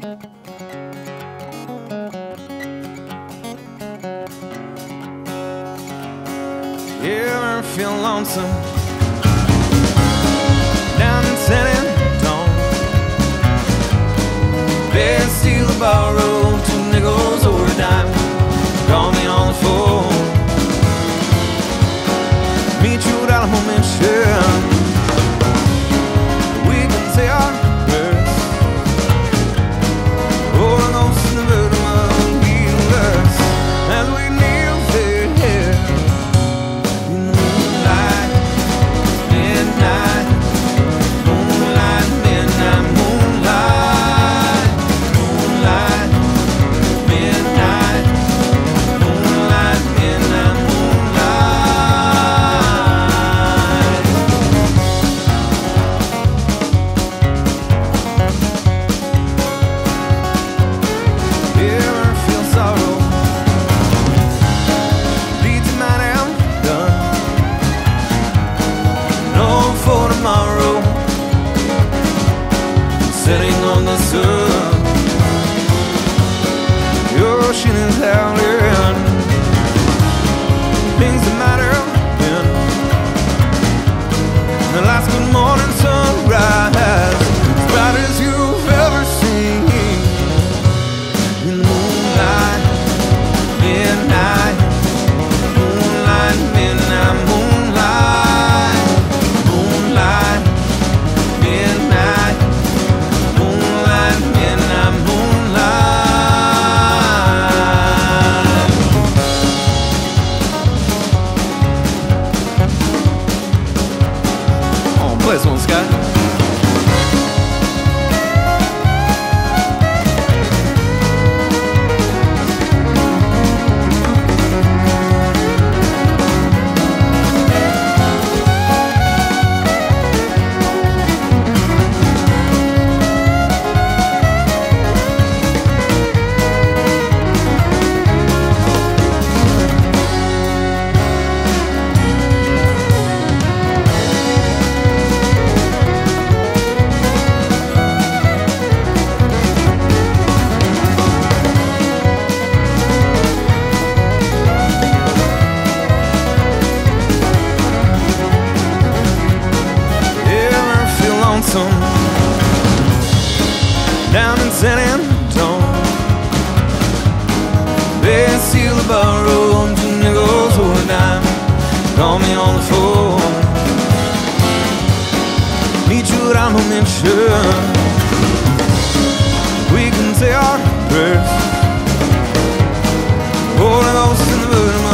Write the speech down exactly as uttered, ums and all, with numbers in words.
You ever feel lonesome down in San Antonio? Bed, steal, borrow two nickels or a dime. Call me on the phone, meet you at a moment, sure. We can say our prayers, all the ghosts in the rhythm of healers as we kneel there in the moonlight, midnight, moonlight, midnight, moonlight, moonlight, midnight, moonlight, midnight, moonlight. You ever feel sorrow? Leads a man am done. No for tomorrow. Sitting on the sun. Your ocean is howling. Things that matter then. The last good morning sunrise, as bright as you've ever seen. In the moonlight, midnight, moonlight, midnight, moonlight, moonlight, midnight, moonlight, midnight, moonlight. Oh, play this one, Scott. Down in San Antonio, bed, steal, borrow two nickels or a dime. Call me on the phone, meet you at a moment, sure. We can say our prayers, all the ghosts in the room.